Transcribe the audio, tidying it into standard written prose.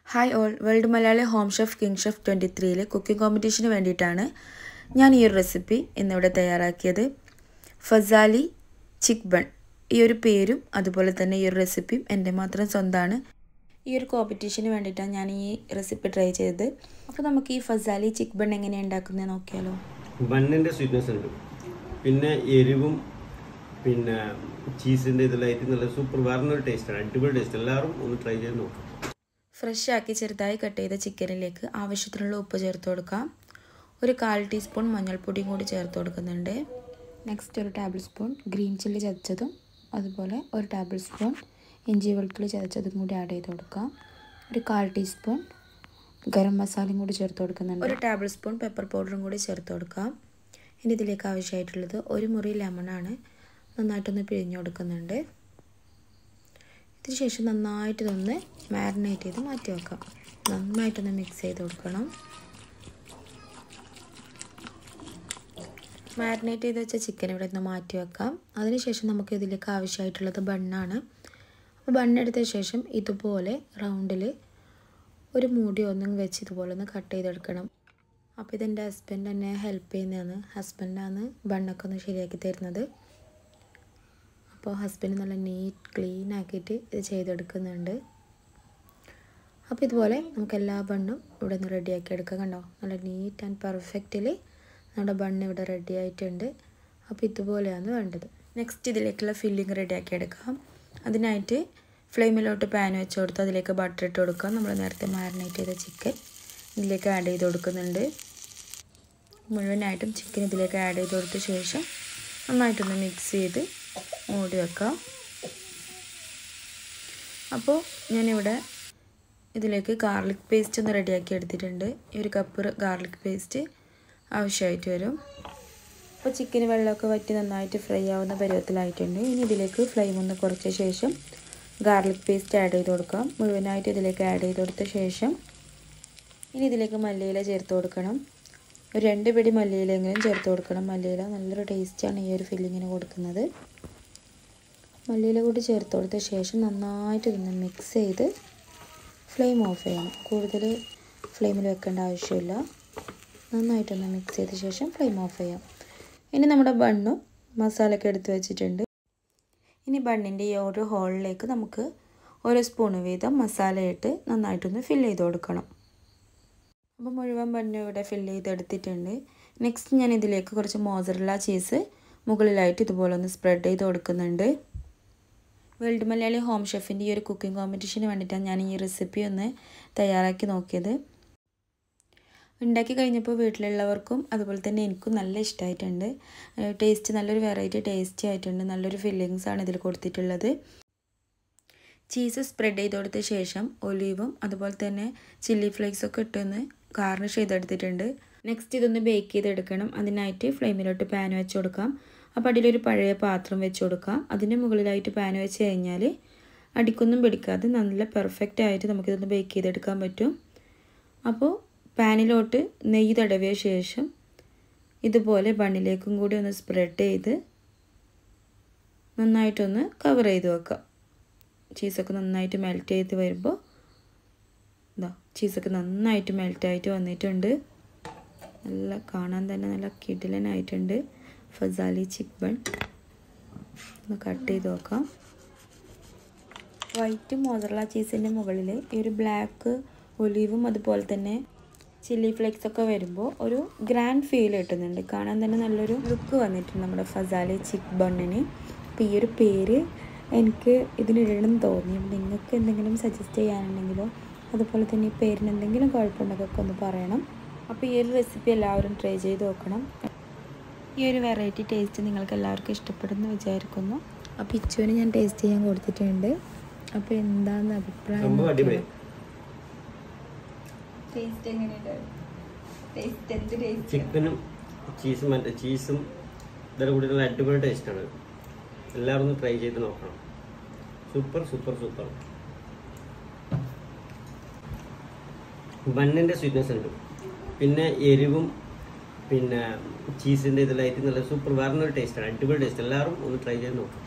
Hi all, World Malayali Home Chef King Chef 23 cooking competition വേണ്ടിയിട്ടാണ് ഞാൻ ഈ ഒരു റെസിപ്പി ഇന്നിവിടെ തയ്യാറാക്കിയത്. ഫസാലി ചിക് ബൺ ഈ ഒരു പേരും അതുപോലെ തന്നെ ഈ ഒരു റെസിപ്പിയും എൻ്റെ മാത്രം സ്വന്തമാണ്. ഈ ഒരു കോമ്പറ്റീഷന് വേണ്ടിയിട്ടാണ് ഞാൻ ഈ റെസിപ്പി ട്രൈ ചെയ്തത്. അപ്പോൾ നമുക്ക് ഈ ഫസാലി ചിക് ബൺ എങ്ങനെയാണ് ഉണ്ടാക്കുന്നത് നോക്കിയാലോ. ബണ്ണിൻ്റെ സ്വീറ്റ്നെസ് ഉണ്ട്, പിന്നെ എരിവും പിന്നെ ചീസിൻ്റെ ഇതിലായിട്ട് നല്ല സൂപ്പർ വേറൊരു ടേസ്റ്റാണ്, അടിപൊളി ടേസ്റ്റ്. എല്ലാവരും ഒന്ന് ട്രൈ ചെയ്ത് നോക്കാം. ഫ്രഷ് ആക്കി ചെറുതായി കട്ട് ചെയ്ത ചിക്കനിലേക്ക് ആവശ്യത്തിനുള്ള ഉപ്പ് ചേർത്ത് കൊടുക്കാം. ഒരു 1/4 ടീസ്പൂൺ മഞ്ഞൾപ്പൊടിയും കൂടി ചേർത്ത് കൊടുക്കുന്നുണ്ട്. നെക്സ്റ്റ് ഒരു ടേബിൾ സ്പൂൺ ഗ്രീൻ ചില്ലി ചതച്ചതും അതുപോലെ ഒരു ടേബിൾ സ്പൂൺ ഇഞ്ചി വെളുത്തുള്ളി ചതച്ചതും കൂടി ആഡ് ചെയ്ത് കൊടുക്കാം. ഒരു 1/4 ടീസ്പൂൺ ഗരം മസാലയും കൂടി ചേർത്ത് കൊടുക്കുന്നുണ്ട്. ഒരു ടേബിൾ സ്പൂൺ പെപ്പർ പൗഡറും കൂടി ചേർത്ത് കൊടുക്കാം. ഇനി ഇതിലേക്ക് ആവശ്യമായിട്ടുള്ളത് ഒരു മുറി ലെമണാണ്. നന്നായിട്ടൊന്ന് പിഴിഞ്ഞു കൊടുക്കുന്നുണ്ട്. ഇതിനുശേഷം നന്നായിട്ട് ഇതൊന്ന് മാരിനേറ്റ് ചെയ്ത് മാറ്റി വെക്കാം. നന്നായിട്ടൊന്ന് മിക്സ് ചെയ്ത് കൊടുക്കണം. മാരിനേറ്റ് ചെയ്ത് വെച്ച ചിക്കൻ ഇവിടെ നിന്ന് മാറ്റി വെക്കാം. അതിനുശേഷം നമുക്ക് ഇതിലേക്ക് ആവശ്യമായിട്ടുള്ളത് ബണ്ണാണ്. അപ്പോൾ ബണ്ണെടുത്ത ശേഷം ഇതുപോലെ റൗണ്ടിൽ ഒരു മൂടി ഒന്നും വെച്ച് ഇതുപോലെ ഒന്ന് കട്ട് ചെയ്തെടുക്കണം. അപ്പോൾ ഇതെൻ്റെ ഹസ്ബൻഡ് എന്നെ ഹെൽപ്പ് ചെയ്യുന്നതാണ്. ഹസ്ബൻഡാണ് ബണ്ണൊക്കെ ഒന്ന് ശരിയാക്കി തരുന്നത്. അപ്പോൾ ഹസ്ബൻഡ് നല്ല നീറ്റ് ക്ലീൻ ആക്കിയിട്ട് ഇത് ചെയ്തെടുക്കുന്നുണ്ട്. അപ്പോൾ ഇതുപോലെ നമുക്ക് എല്ലാ ബണ്ണും ഇവിടെ നിന്ന് റെഡിയാക്കി എടുക്കാം. കണ്ടോ, നല്ല നീറ്റ് ആൻഡ് പെർഫെക്റ്റിൽ നമ്മുടെ ബണ്ണ് ഇവിടെ റെഡി ആയിട്ടുണ്ട്. അപ്പോൾ ഇതുപോലെയാണ് വേണ്ടത്. നെക്സ്റ്റ് ഇതിലേക്കുള്ള ഫില്ലിങ് റെഡിയാക്കി എടുക്കാം. അതിനായിട്ട് ഫ്ലെയിമിലോട്ട് പാൻ വെച്ച് കൊടുത്ത് അതിലേക്ക് ബട്ടർ ഇട്ട് കൊടുക്കാം. നമ്മൾ നേരത്തെ മാരിനേറ്റ് ചെയ്ത ചിക്കൻ ഇതിലേക്ക് ആഡ് ചെയ്ത് കൊടുക്കുന്നുണ്ട്. മുഴുവനായിട്ടും ചിക്കൻ ഇതിലേക്ക് ആഡ് ചെയ്ത് കൊടുത്ത ശേഷം നന്നായിട്ടൊന്ന് മിക്സ് ചെയ്ത് മൂടി വെക്കാം. അപ്പോൾ ഞാനിവിടെ ഇതിലേക്ക് ഗാർലിക് പേസ്റ്റ് ഒന്ന് റെഡിയാക്കി എടുത്തിട്ടുണ്ട്. ഈ ഒരു കപ്പ് ഗാർലിക് പേസ്റ്റ് ആവശ്യമായിട്ട് വരും. അപ്പോൾ ചിക്കന് വെള്ളമൊക്കെ വറ്റി നന്നായിട്ട് ഫ്രൈ ആവുന്ന പരുവത്തിലായിട്ടുണ്ട്. ഇനി ഇതിലേക്ക് ഫ്ലെയിം ഒന്ന് കുറച്ച ശേഷം ഗാർലിക് പേസ്റ്റ് ആഡ് ചെയ്ത് കൊടുക്കാം. മുഴുവനായിട്ട് ഇതിലേക്ക് ആഡ് ചെയ്ത് കൊടുത്ത ശേഷം ഇനി ഇതിലേക്ക് മല്ലിയില ചേർത്ത് കൊടുക്കണം. ഒരു 2 പിടി മല്ലിയിലെങ്കിലും ചേർത്ത് കൊടുക്കണം. മല്ലിയില നല്ലൊരു ടേസ്റ്റാണ് ഈ ഒരു ഫില്ലിങ്ങിന് കൊടുക്കുന്നത്. മല്ലിയില കൂടി ചേർത്ത് കൊടുത്ത ശേഷം നന്നായിട്ട് ഇതൊന്ന് മിക്സ് ചെയ്ത് ഫ്ലെയിം ഓഫ് ചെയ്യണം. കൂടുതൽ ഫ്ലെയിമിൽ വെക്കേണ്ട ആവശ്യമില്ല. നന്നായിട്ടൊന്ന് മിക്സ് ചെയ്ത ശേഷം ഫ്ലെയിം ഓഫ് ചെയ്യാം. ഇനി നമ്മുടെ ബണ്ണും മസാലയൊക്കെ എടുത്ത് വെച്ചിട്ടുണ്ട്. ഇനി ബണ്ണിൻ്റെ ഈ ഓരോ ഹോളിലേക്ക് നമുക്ക് ഓരോ സ്പൂണ് വീതം മസാലയിട്ട് നന്നായിട്ടൊന്ന് ഫില്ല് ചെയ്ത് കൊടുക്കണം. അപ്പോൾ മുഴുവൻ ബണ്ണും ഇവിടെ ഫില്ല് ചെയ്തെടുത്തിട്ടുണ്ട്. നെക്സ്റ്റ് ഞാൻ ഇതിലേക്ക് കുറച്ച് മോസറല്ല ചീസ് മുകളിലായിട്ട് ഇതുപോലെ ഒന്ന് സ്പ്രെഡ് ചെയ്ത് കൊടുക്കുന്നുണ്ട്. വേൾഡ് മലയാളി ഹോം ഷെഫിൻ്റെ ഈ ഒരു കുക്കിംഗ് കോമ്പറ്റീഷന് വേണ്ടിയിട്ടാണ് ഞാൻ ഈ റെസിപ്പി ഒന്ന് തയ്യാറാക്കി നോക്കിയത്. ഉണ്ടാക്കി കഴിഞ്ഞപ്പോൾ വീട്ടിലുള്ളവർക്കും അതുപോലെ തന്നെ എനിക്കും നല്ല ഇഷ്ടമായിട്ടുണ്ട്. ടേസ്റ്റ് നല്ലൊരു വെറൈറ്റി ടേസ്റ്റി ആയിട്ടുണ്ട്. നല്ലൊരു ഫില്ലിങ്സാണ് ഇതിൽ കൊടുത്തിട്ടുള്ളത്. ചീസ് സ്പ്രെഡ് ചെയ്ത് കൊടുത്ത ശേഷം ഒലീവും അതുപോലെ തന്നെ ചില്ലി ഫ്ലേക്സൊക്കെ ഇട്ടൊന്ന് ഗാർണിഷ് ചെയ്തെടുത്തിട്ടുണ്ട്. നെക്സ്റ്റ് ഇതൊന്ന് ബേക്ക് ചെയ്തെടുക്കണം. അതിനായിട്ട് ഫ്ലെയിമിലോട്ട് പാൻ വെച്ച് കൊടുക്കാം. അപ്പോൾ അടിയിലൊരു പഴയ പാത്രം വെച്ച് കൊടുക്കാം. അതിൻ്റെ മുകളിലായിട്ട് പാൻ വെച്ച് കഴിഞ്ഞാൽ അടിക്കൊന്നും പിടിക്കാതെ നല്ല പെർഫെക്റ്റ് ആയിട്ട് നമുക്കിതൊന്ന് ബേക്ക് ചെയ്തെടുക്കാൻ പറ്റും. അപ്പോൾ പാനിലോട്ട് നെയ്യ് തടവിയ ശേഷം ഇതുപോലെ ബണ്ണിലേക്കും കൂടി ഒന്ന് സ്പ്രെഡ് ചെയ്ത് നന്നായിട്ടൊന്ന് കവർ ചെയ്ത് വെക്കാം. ചീസൊക്കെ നന്നായിട്ട് മെൽറ്റ് ചെയ്ത് വരുമ്പോൾ ഇതാ ചീസൊക്കെ നന്നായിട്ട് മെൽറ്റായിട്ട് വന്നിട്ടുണ്ട്. നല്ല കാണാൻ തന്നെ നല്ല കിടിലനായിട്ടുണ്ട് ഫസാലി ചിക് ബൺ. ഒന്ന് കട്ട് ചെയ്ത് നോക്കാം. വൈറ്റ് മോസറല്ല ചീസിൻ്റെ മുകളിൽ ഈ ഒരു ബ്ലാക്ക് ഒലീവും അതുപോലെ തന്നെ ചില്ലി ഫ്ലേക്സൊക്കെ വരുമ്പോൾ ഒരു ഗ്രാൻഡ് ഫീൽ കിട്ടുന്നുണ്ട്. കാണാൻ തന്നെ നല്ലൊരു ലുക്ക് വന്നിട്ടുണ്ട് നമ്മുടെ ഫസാലി ചിക് ബണ്ണിന്. അപ്പോൾ ഈ ഒരു പേര് എനിക്ക് ഇതിനിടണം തോന്നി. നിങ്ങൾക്ക് എന്തെങ്കിലും സജസ്റ്റ് ചെയ്യാനുണ്ടെങ്കിലോ അതുപോലെ തന്നെ ഈ പേരിന് എന്തെങ്കിലും കുഴപ്പമുണ്ടെങ്കിൽ ഒന്ന് പറയണം. അപ്പോൾ ഈ ഒരു റെസിപ്പി എല്ലാവരും ട്രൈ ചെയ്ത് നോക്കണം. ഈ ഒരു വെറൈറ്റി ടേസ്റ്റ് നിങ്ങൾക്ക് എല്ലാവർക്കും ഇഷ്ടപ്പെടുമെന്ന് വിചാരിക്കുന്നു. അപ്പോൾ ഇച്ചുവിന് ഞാൻ ടേസ്റ്റ് ചെയ്യാൻ കൊടുത്തിട്ടുണ്ട്. അപ്പോൾ എന്താണെന്ന് അഭിപ്രായം ചിക്കനും ചീസും ഇതെല്ലാം കൂടി നല്ല അടിപൊളി ടേസ്റ്റാണ്. എല്ലാവരും ഒന്ന് ട്രൈ ചെയ്ത് നോക്കണം. Super super super. ബണ്ണിൻ്റെ സ്വീറ്റ്നെസ് ഉണ്ട്, പിന്നെ എരിവും പിന്നെ ചീസിൻ്റെ ഇതിലായിട്ട് നല്ല സൂപ്പർ വേറൊരു ടേസ്റ്റാണ്, അടിപൊളി ടേസ്റ്റ്. എല്ലാവരും ഒന്ന് ട്രൈ ചെയ്ത് നോക്കാം.